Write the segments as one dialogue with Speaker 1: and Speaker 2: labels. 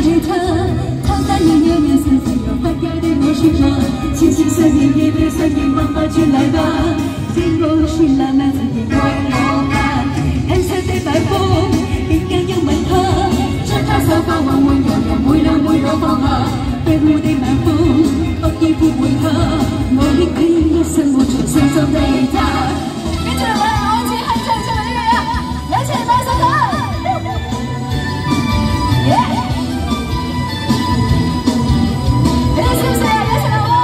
Speaker 1: 给他，他那年年年岁岁要发掉的我身上，轻轻算你也别算你妈妈就来吧，天空是蓝蓝，天空我蓝，黑色的白风，一样有满他，这套沙发弯弯绕绕，每路放下，背后的晚風，不依不回他，我的天，一生無從深深地他。跟住我哋開始係唱出嚟嘅，有請大手台。你笑死啊！有請我。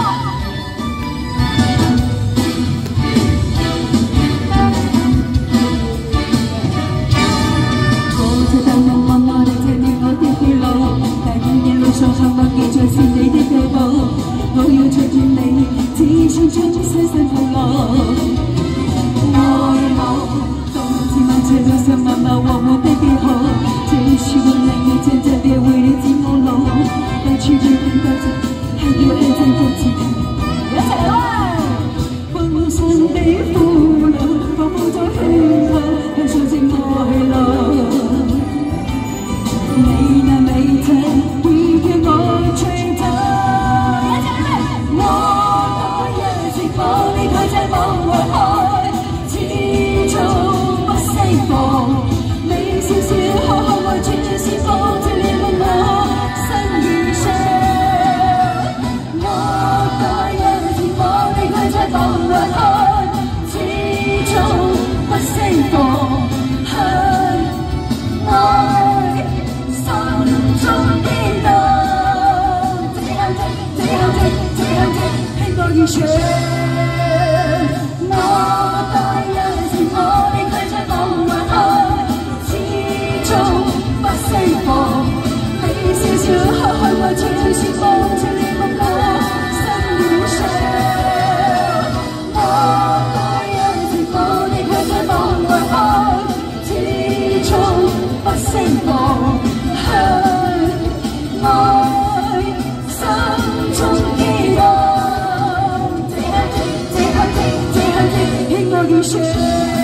Speaker 1: 我在等我默默地聽你我的記錄，但願一路上幸福記住是你的腳步，我要隨住你，只想將雙身抱落。这路上慢慢我的背后，最希望能遇见这别为你进梦楼，要去日本到这，还有爱在风景。有請我。風霜的苦路，我抱在胸口，向上正愛路。你那美麗已讓我醉透。我多一直放你佢這夢外開，始終。你笑笑呵呵愛轉轉是放着你問我身與傷，我多一次放你佢在房內看，始終不釋放，愛心中顛倒，最後希望遇上。我處處是放着你夢我心與傷，我多一次放你卻在房外看，始終不釋放，愛心中激動，這刻希望遇上。